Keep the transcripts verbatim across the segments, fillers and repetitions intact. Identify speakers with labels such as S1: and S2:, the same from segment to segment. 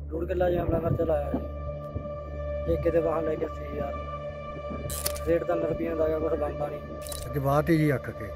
S1: ਡੂਢ ਕਿੱਲਾ शिमला मिर्च लाया जी। ठेके ते वाहन लेके अस्सी हज़ार रेट तीन रुपये का कुछ बनता नहीं।
S2: अगे बात ही जी अक के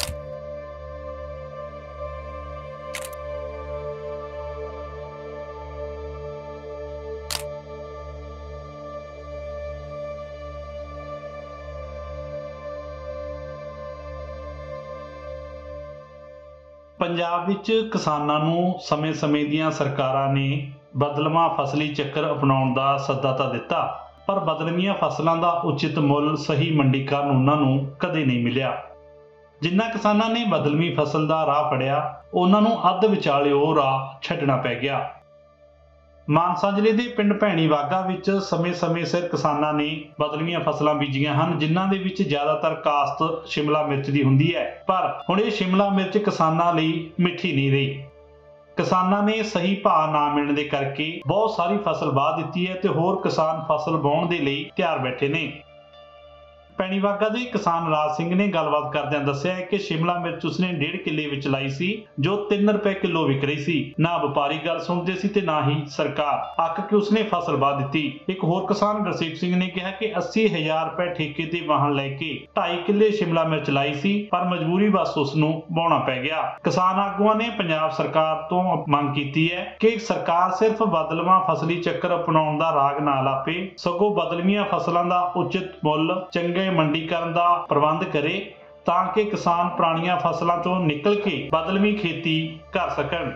S3: ਪੰਜਾਬ ਵਿੱਚ ਕਿਸਾਨਾਂ ਨੂੰ ਸਮੇਂ-ਸਮੇਂ ਦੀਆਂ ਸਰਕਾਰਾਂ ਨੇ ਬਦਲਵਾਂ ਫਸਲੀ ਚੱਕਰ ਅਪਣਾਉਣ ਦਾ ਸੱਦਾ ਤਾਂ ਦਿੱਤਾ, ਪਰ ਬਦਲਵੀਆਂ ਫਸਲਾਂ ਦਾ ਉਚਿਤ ਮੁੱਲ ਸਹੀ ਮੰਡੀਕਰਨ ਉਹਨਾਂ ਨੂੰ ਕਦੇ ਨਹੀਂ ਮਿਲਿਆ। ਜਿਨ੍ਹਾਂ ਕਿਸਾਨਾਂ ਨੇ ਬਦਲਵੀਂ ਫਸਲ ਦਾ ਰਾਹ ਫੜਿਆ, ਉਹਨਾਂ ਨੂੰ ਅੱਧ ਵਿਚਾਲੇ ਉਹ ਰਾਹ ਛੱਡਣਾ ਪੈ ਗਿਆ। ਮਾਨਸਾ ਜ਼ਿਲ੍ਹੇ ਦੇ ਪਿੰਡ ਭੈਣੀ ਵਾਗਾ ਵਿੱਚ ਸਮੇਂ-ਸਮੇਂ ਸਿਰ ਕਿਸਾਨਾਂ ਨੇ ਬਦਲਵੀਆਂ ਫਸਲਾਂ ਬੀਜੀਆਂ ਹਨ, ਜਿਨ੍ਹਾਂ ਦੇ ਵਿੱਚ ਜ਼ਿਆਦਾਤਰ ਕਾਸ਼ਤ ਸ਼ਿਮਲਾ ਮਿਰਚ ਦੀ ਹੁੰਦੀ ਹੈ। ਪਰ ਹੁਣ ਇਹ ਸ਼ਿਮਲਾ ਮਿਰਚ ਕਿਸਾਨਾਂ ਲਈ ਮਿੱਠੀ ਨਹੀਂ ਰਹੀ। ਕਿਸਾਨਾਂ ਨੇ ਸਹੀ ਭਾਅ ਨਾ ਮਿਲਣ ਦੇ ਕਰਕੇ ਬਹੁਤ ਸਾਰੀ ਫਸਲ ਵਾਹ ਦਿੱਤੀ ਹੈ ਤੇ ਹੋਰ ਕਿਸਾਨ ਫਸਲ ਵਾਹੁਣ ਦੇ ਲਈ ਤਿਆਰ ਬੈਠੇ ਨੇ। ਭੈਣੀ ਵਾਗਾ ਦੇ ਕਿਸਾਨ ਰਾਜ ਸਿੰਘ ਨੇ ਗੱਲਬਾਤ ਕਰਦਿਆਂ ਦੱਸਿਆ ਹੈ ਕਿ ਸ਼ਿਮਲਾ ਮਿਰਚ ਉਸਨੇ ਡੇਢ ਕਿੱਲੇ ਵਿੱਚ ਲਾਈ ਸੀ, ਜੋ ਤਿੰਨ ਰੁਪਏ ਕਿਲੋ ਵਿਕ ਰਹੀ ਸੀ। ਨਾ ਵਪਾਰੀ ਗੱਲ ਸੁਣਦੇ ਸੀ ਤੇ ਨਾ ਹੀ ਸਰਕਾਰ। ਅੱਕ ਕੇ ਉਸਨੇ ਫਸਲ ਵਾਹ ਦਿੱਤੀ। ਇੱਕ ਹੋਰ ਕਿਸਾਨ ਗੁਰਸੇਵਕ ਸਿੰਘ ਨੇ ਕਿਹਾ ਕਿ अस्सी हज़ार ਰੁਪਏ ਠੇਕੇ ਤੇ ਵਾਹਨ ਲੈ ਕੇ ਢਾਈ ਕਿੱਲੇ ਸ਼ਿਮਲਾ ਮਿਰਚ ਲਾਈ ਸੀ, ਪਰ ਮਜਬੂਰੀ ਵਸ ਉਸ ਨੂੰ ਵਾਹੁਣਾ ਪੈ ਗਿਆ। ਕਿਸਾਨ ਆਗੂਆਂ ਨੇ ਪੰਜਾਬ ਸਰਕਾਰ ਤੋਂ ਮੰਗ ਕੀਤੀ ਹੈ ਕਿ ਸਰਕਾਰ ਸਿਰਫ ਬਦਲਵਾਂ ਫਸਲੀ ਚੱਕਰ ਅਪਣਾਉਣ ਦਾ ਰਾਗ ਨਾ ਲਾਪੇ, ਸਗੋਂ ਬਦਲਵੀਆਂ ਫਸਲਾਂ ਦਾ ਉਚਿਤ ਮੁੱਲ ਚੰਗੇ ਮੰਡੀਕਰਨ ਦਾ ਪ੍ਰਬੰਧ ਕਰੇ ਤਾਂ ਕਿ ਕਿਸਾਨ ਪੁਰਾਣੀਆਂ ਫਸਲਾਂ ਤੋਂ ਨਿਕਲ ਕੇ ਬਦਲਵੀਂ ਖੇਤੀ ਕਰ ਸਕਣ।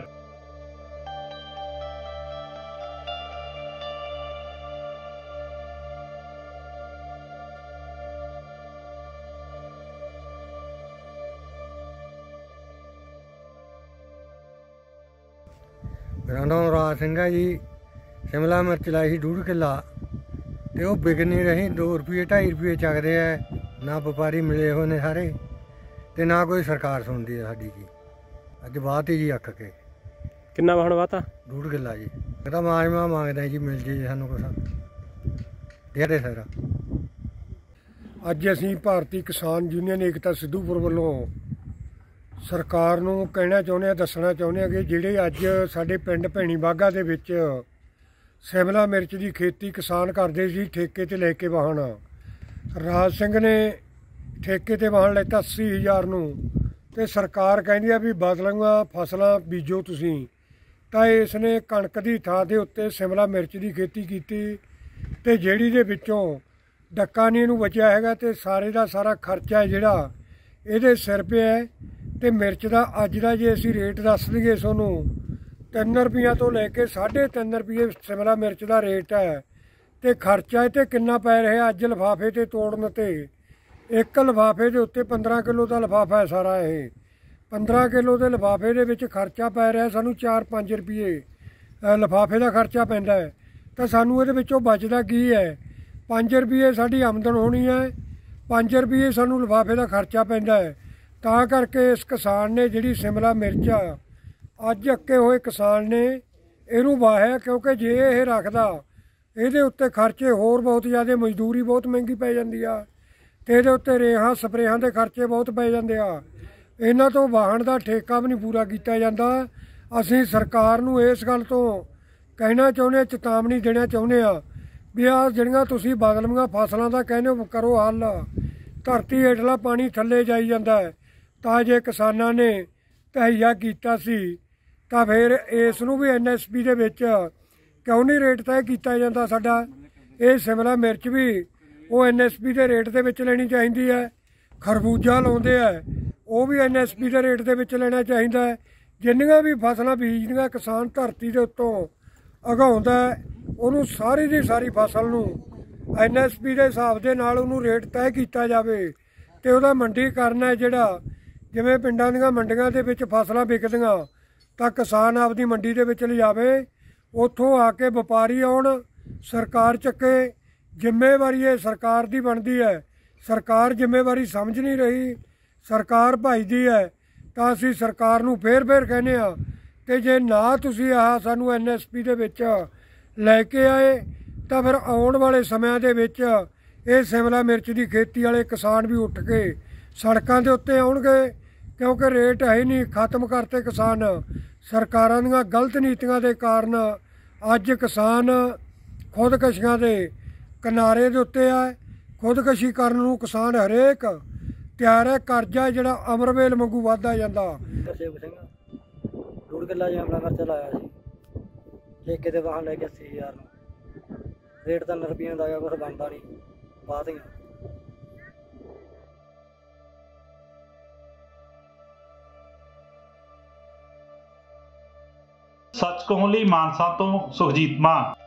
S2: मेरा नाम राज सिंह है जी। शिमला मिर्च लाई सी डूढ़ किला तो वह बिक नहीं रही। दो रुपये ढाई रुपये चकते हैं। ना व्यापारी मिले हुए ने सारे तो ना कोई सरकार सुनती है साड़ी जी। अज बात ही जी अक के
S4: किन्ना वाहन वाहता
S2: डूढ़ किला जी। तो माजमा मांगते जी मिल जाए सानू कुछ दे सर।
S5: अज असी भारतीय किसान यूनियन एकता सिद्धूपुर वालों सरकार नूं कहना चाहुंदे आ, दसना चाहुंदे आ कि जिहड़े अज साडे पिंड भैणी वागा दे विच शिमला मिर्च की खेती किसान करते सी ठेके ते लैके वाहन, राज सिंह ने ठेके ते वाहन लैता अस्सी हज़ार नूं ते सरकार कहंदी आ भी बदलवां फसलां बीजो तुसीं। तां इसने कणक दी थां दे उत्ते शिमला मिर्च की खेती कीती ते जिहड़ी दे विचों डक्का नहीं इहनूं बचिया हैगा ते सारे दा सारा खर्चा है जिहड़ा इहदे सिर पे है। ते मिर्च का अज का जे असीं रेट दस दईए सोनू तीन रुपये तो लैके साढ़े तीन रुपये शिमला मिर्च का रेट है तो खर्चा इत्ते किन्ना पै रहा अज लिफाफे ते तोड़न ते एक लिफाफे के उत्ते पंद्रह किलो का लिफाफा है सारा। ये पंद्रह किलो के लिफाफे के विच खर्चा पै रहा सानू चार पाँच रुपये लिफाफे का खर्चा पैंदा है। तो सानू इहदे विचों बचदा की है? पाँच रुपये साडी आमदन होनी है, पाँच रुपये सानू लिफाफे का खर्चा पैंदा है। तां करके इस किसान ने जिहड़ी शिमला मिर्च अज अके हुए किसान ने इनू वाहिया, क्योंकि जे ये रखदा ये उत्ते खर्चे होर बहुत ज़्यादा, मजदूरी बहुत महंगी पै जाती आ ते इहदे उत्ते रेहां स्प्रेहां दे खर्चे बहुत पै जाते आ। इन्हां तो वाहन का ठेका भी नहीं पूरा किया जाता। असीं सरकार नूं इस गल तो कहना चाहुंदे, चेतावनी देना चाहुंदे आ भी आ जिहड़ियां तुसीं बदलवीआं फसलां दा कहने हो करो हल। धरती हेठला पानी थल्ले जाई जांदा है। तां जे किसानां ने तहैया कीता सी तां फिर इस नूं भी एन एस पी दे विच क्यों नहीं रेट तय किया जाता? साडा ये शिमला मिर्च भी वो एन एस पी के रेट के विच लेनी चाहिए है। खरबूजा लाउंदे है वो भी एन एस पी के रेट के विच लेना चाहिए है। जिन्नियां भी फसलां बीजदियां किसान धरती के उत्तों उगाउंदा है, उहनूं सारी दी सारी फसल नूं एन एस पी के हिसाब के नाल उहनूं रेट तय किया जाए ते उहदा मंडीकरण है जिहड़ा जिवें पिंडां दीयां मंडियां दे विच फसलां विकदियां तां किसान आपदी मंडी दे विच लिजावे, उत्थों आके व्यापारी आउण, सरकार चक्के। जिम्मेवारी ये सरकार दी बनदी है। सरकार जिम्मेवारी समझ नहीं रही, सरकार भजदी है। तां असीं सरकार नूं फेर फेर कहने आ कि जे ना तुसीं आह सानूं एन एस पी दे विच लैके आए तां फिर आउण वाले समयां दे विच ये शिमला मिर्च की खेती वाले किसान भी उठ के सड़कों के उत्ते आउणगे, क्योंकि रेट है ही नहीं, खत्म करते किसान। सरकारां दीयां गलत नीतियां के कारण ਅੱਜ ਕਿਸਾਨ ਖੁਦਕਸ਼ੀਆਂ ਦੇ ਕਿਨਾਰੇ ਦੇ ਉੱਤੇ ਆ। ਖੁਦਕਸ਼ੀ ਕਰਨ ਨੂੰ ਕਿਸਾਨ ਹਰੇਕ ਤਿਆਰ ਹੈ। ਕਰਜ਼ਾ ਜਿਹੜਾ ਅਮਰਵੇਲ ਵਾਂਗੂ ਵੱਧਦਾ ਜਾਂਦਾ।
S1: ਗੁਰਸੇਵਕ ਸਿੰਘ ਡੂਢ ਕਿੱਲਾ ਸ਼ਿਮਲਾ ਮਿਰਚ ਲਾਇਆ ਸੀ, ਠੇਕੇ ਤੇ ਵਾਹਨ ਲੈ ਕੇ ਅੱਸੀ ਹਜ਼ਾਰ ਨੂੰ। ਰੇਟ ਤਿੰਨ ਰੁਪਈਆਂ ਦਾ ਕੁਛ ਬਣਦਾ ਨਹੀਂ, ਬਾਦੀਆਂ।
S3: ਸੱਚ ਕਹਣ ਲਈ ਮਾਨਸਾ ਤੋਂ ਸੁਖਜੀਤ ਮਾਨ।